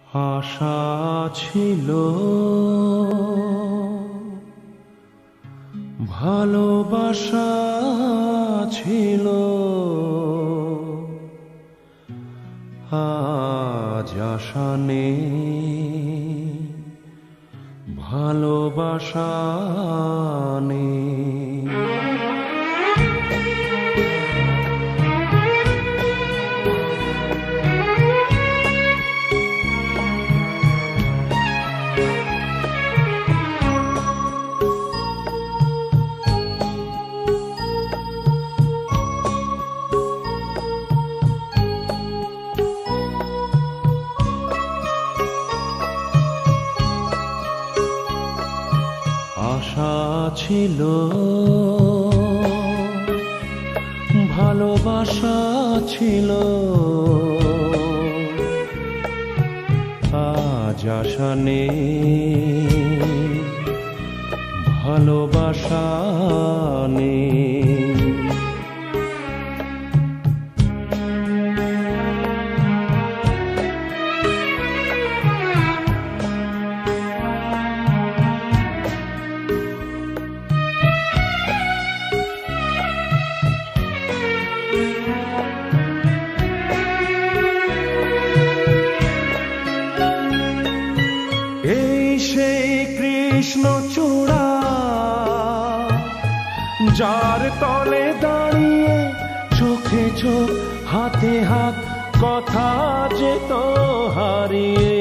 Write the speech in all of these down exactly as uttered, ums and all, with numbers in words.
আশা ছিল, ভালোবাসা ছিল, আজ আশা নেই, ভালোবাসা নেই। আশা ছিল, ভালোবাসা ছিল, আজ আশা নেই, ভালোবাসা নেই। এই সেই কৃষ্ণচূড়া, যার তলে দাঁড়িয়ে চোখে চোখ হাতে হাত কথা যেত হারিয়ে।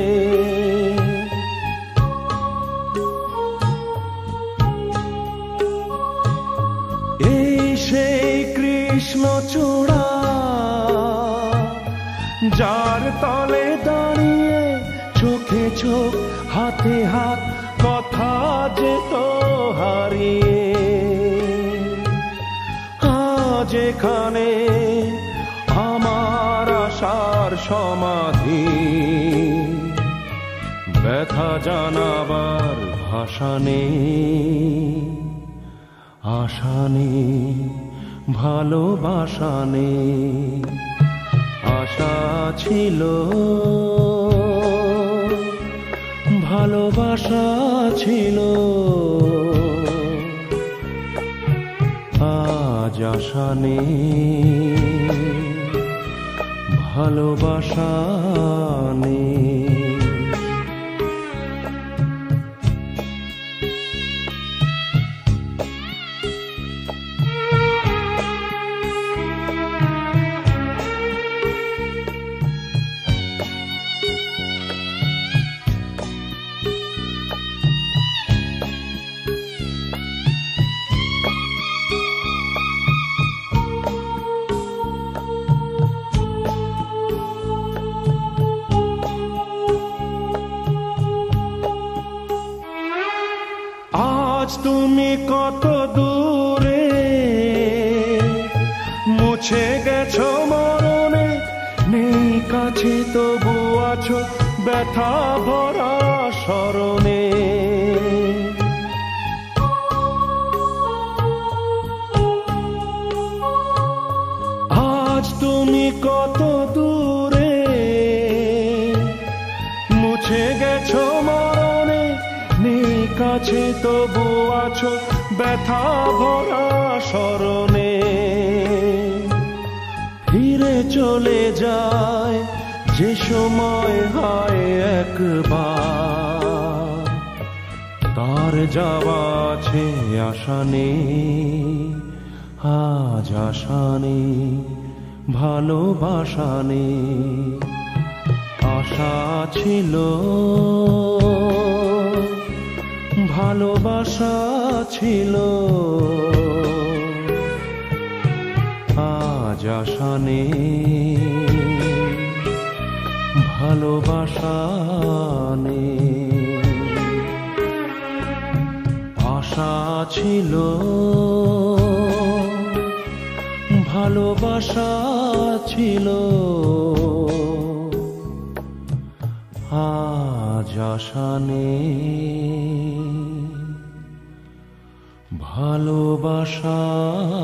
এই সেই কৃষ্ণচূড়া, যার তলে দাঁড়িয়ে চোখে চোখ হাতে হাত কথা যেত হারিয়ে। আজ এখানে আমার আশার সমাধি, ব্যথা জানাবার ভাষা নেই, আশা নেই, ভালোবাসা নেই। আশা ছিল, ভালোবাসা ছিল, আজ আশা নেই, ভালোবাসা নেই। আজ তুমি কত দূরে, মুছে গেছো মরণে, নেই কাছে তবু আছো ব্যথা ভরা স্মরণে। আজ তুমি কত দূরে, মুছে গেছো মরণে, নেই কাছে তবু আছো ব্যথা ভরা স্মরণে। ফিরে চলে যায় যে সময় হয় একবার, তার যাওয়া আছে আশা নেই, আজ আশা নেই, ভালোবাসা নেই। আশা ছিল, ভালোবাসা ছিল, আজ আশা নেই, ভালোবাসা নেই। আশা ছিল, ভালোবাসা ছিল, আজ আশা নেই, ভালোবাসা